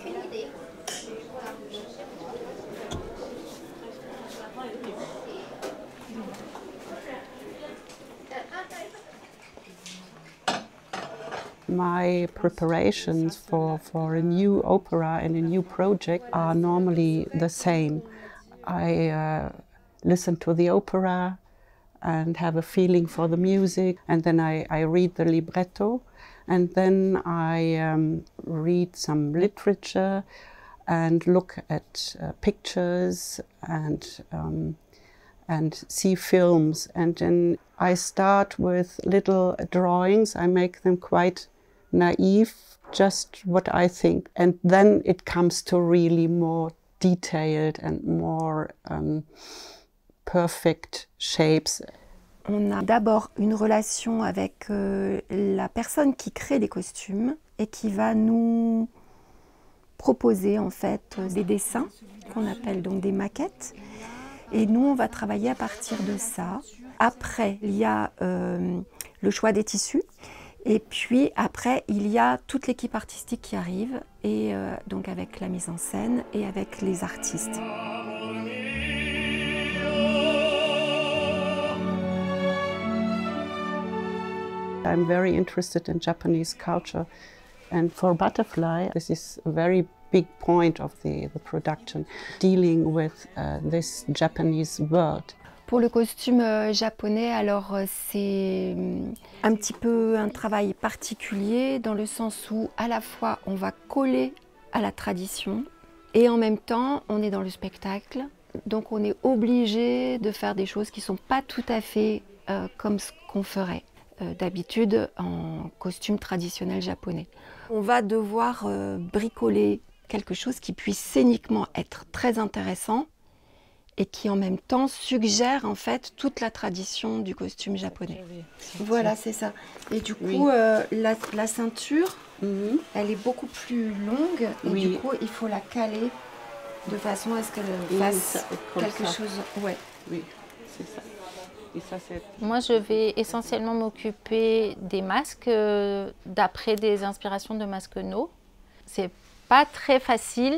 My preparations for a new opera and a new project are normally the same. I listen to the opera and have a feeling for the music, and then I read the libretto, and then I read some literature and look at pictures and see films. And then I start with little drawings. I make them quite naive, just what I think. And then it comes to really more detailed and more perfect shapes. On a d'abord une relation avec la personne qui crée les costumes et qui va nous proposer en fait des dessins qu'on appelle donc des maquettes. Et nous, on va travailler à partir de ça. Après, il y a le choix des tissus. Et puis après, il y a toute l'équipe artistique qui arrive, et donc avec la mise en scène et avec les artistes. I'm very interested in Japanese culture, and for Butterfly, this is a very big point of the production, dealing with this Japanese world. Pour le costume japonais, alors c'est un petit peu un travail particulier dans le sens où à la fois on va coller à la tradition et en même temps on est dans le spectacle, donc on est obligé de faire des choses qui ne sont pas tout à fait comme ce qu'on ferait d'habitude en costume traditionnel japonais. On va devoir bricoler quelque chose qui puisse scéniquement être très intéressant et qui en même temps suggère en fait toute la tradition du costume japonais. Voilà, c'est ça. Et du coup, la ceinture, elle est beaucoup plus longue et du coup, il faut la caler de façon à ce qu'elle fasse quelque chose. Ouais. Oui, c'est ça. Et ça, moi, je vais essentiellement m'occuper des masques d'après des inspirations de masques No. C'est pas très facile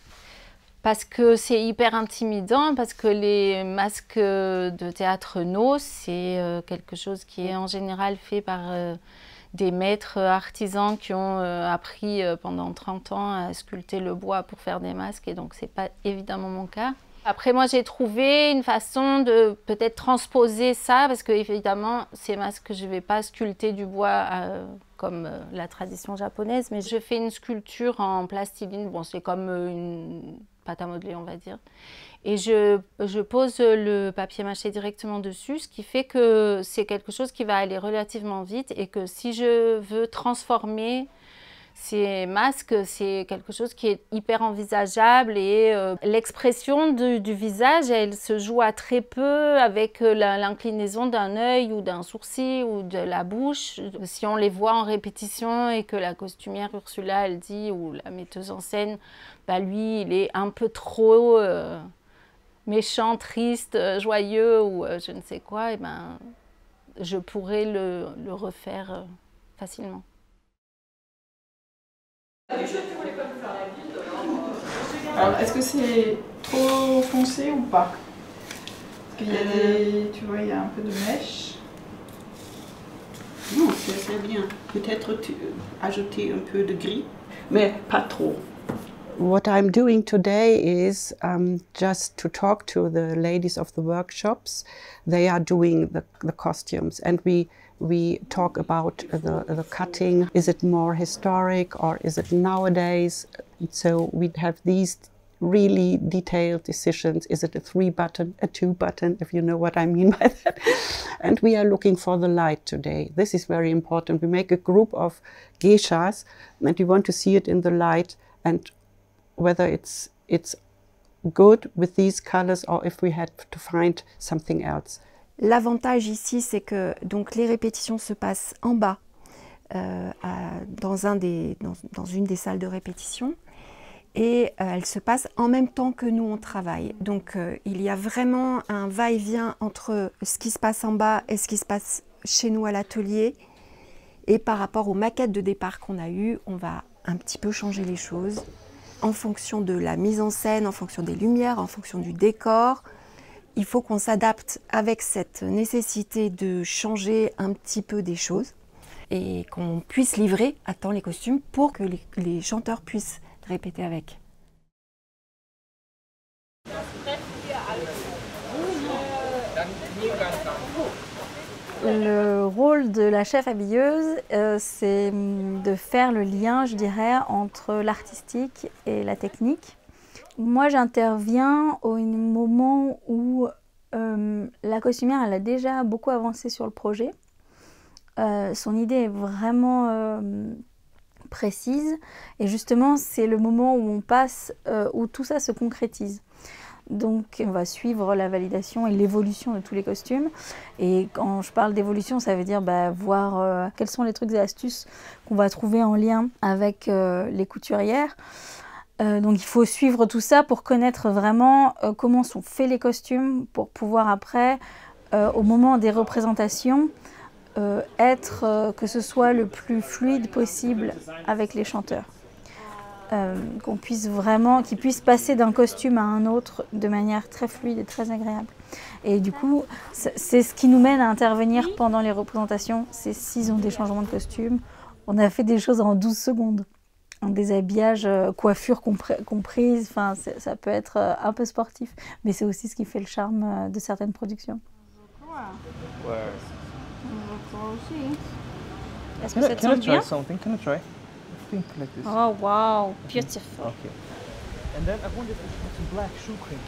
parce que c'est hyper intimidant, parce que les masques de théâtre No, c'est quelque chose qui est en général fait par des maîtres artisans qui ont appris pendant 30 ans à sculpter le bois pour faire des masques, et donc c'est pas évidemment mon cas. Après, moi, j'ai trouvé une façon de peut-être transposer ça, parce que évidemment, ces masques, je ne vais pas sculpter du bois comme la tradition japonaise, mais je fais une sculpture en plastiline. Bon, c'est comme une pâte à modeler, on va dire. Et je pose le papier mâché directement dessus, ce qui fait que c'est quelque chose qui va aller relativement vite, et que si je veux transformer ces masques, c'est quelque chose qui est hyper envisageable, et l'expression du visage, elle se joue à très peu avec l'inclinaison d'un œil ou d'un sourcil ou de la bouche. Si on les voit en répétition et que la costumière Ursula, elle dit, ou la metteuse en scène, bah lui, il est un peu trop méchant, triste, joyeux ou je ne sais quoi, et ben, je pourrais le refaire facilement. Alors, est-ce que c'est trop foncé ou pas? Parce qu'il y a des... Tu vois, il y a un peu de mèche. Non, c'est bien. Peut-être ajouter un peu de gris, mais pas trop. What I'm doing today is just to talk to the ladies of the workshops. They are doing the costumes, and we talk about the cutting. Is it more historic or is it nowadays? So we have these really detailed decisions. Is it a 3-button, a 2-button, if you know what I mean by that? And we are looking for the light today. This is very important. We make a group of geishas and we want to see it in the light, and whether it's good with these colors or if we had to find something else. L'avantage ici, c'est que donc, les répétitions se passent en bas, dans une des salles de répétition, et elles se passent en même temps que nous on travaille. Donc il y a vraiment un va-et-vient entre ce qui se passe en bas et ce qui se passe chez nous à l'atelier. Et par rapport aux maquettes de départ qu'on a eues, on va un petit peu changer les choses. En fonction de la mise en scène, en fonction des lumières, en fonction du décor, il faut qu'on s'adapte avec cette nécessité de changer un petit peu des choses et qu'on puisse livrer à temps les costumes pour que les chanteurs puissent répéter avec. Le rôle de la chef habilleuse, c'est de faire le lien, je dirais, entre l'artistique et la technique. Moi, j'interviens au moment où la costumière elle a déjà beaucoup avancé sur le projet. Son idée est vraiment précise et justement, c'est le moment où on passe, où tout ça se concrétise. Donc on va suivre la validation et l'évolution de tous les costumes. Et quand je parle d'évolution, ça veut dire voir quels sont les trucs et astuces qu'on va trouver en lien avec les couturières. Donc il faut suivre tout ça pour connaître vraiment comment sont faits les costumes, pour pouvoir après, au moment des représentations, que ce soit le plus fluide possible avec les chanteurs. Qu'ils puissent passer d'un costume à un autre de manière très fluide et très agréable. Et du coup, c'est ce qui nous mène à intervenir pendant les représentations, c'est s'ils ont des changements de costume. On a fait des choses en 12 secondes. Un déshabillage, coiffure comprise, ça peut être un peu sportif, mais c'est aussi ce qui fait le charme de certaines productions. Est-ce que ça te sent bien? Like this. Oh wow, beautiful. Okay. And then I wonder if we should put some black shoe cream.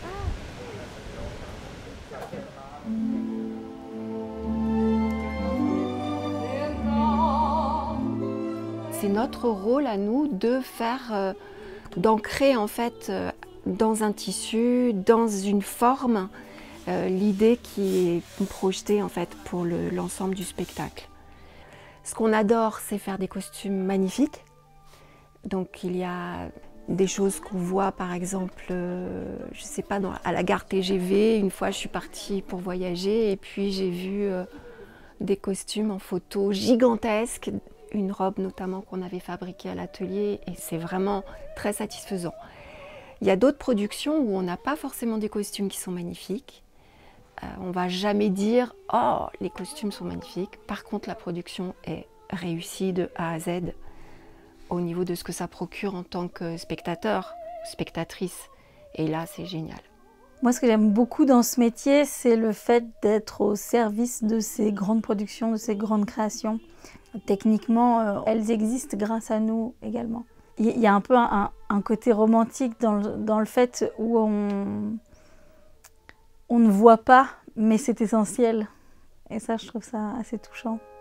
C'est notre rôle à nous de faire, d'ancrer en fait dans un tissu, dans une forme, l'idée qui est projetée en fait pour l'ensemble du spectacle. Ce qu'on adore, c'est faire des costumes magnifiques. Donc il y a des choses qu'on voit par exemple, je sais pas, à la gare TGV. Une fois, je suis partie pour voyager et puis j'ai vu des costumes en photo gigantesques, une robe notamment qu'on avait fabriquée à l'atelier et c'est vraiment très satisfaisant. Il y a d'autres productions où on n'a pas forcément des costumes qui sont magnifiques. On ne va jamais dire « Oh, les costumes sont magnifiques ». Par contre, la production est réussie de A à Z au niveau de ce que ça procure en tant que spectateur, spectatrice. Et là, c'est génial. Moi, ce que j'aime beaucoup dans ce métier, c'est le fait d'être au service de ces grandes productions, de ces grandes créations. Techniquement, elles existent grâce à nous également. Il y a un peu un côté romantique dans le fait où on ne voit pas, mais c'est essentiel. Et ça, je trouve ça assez touchant.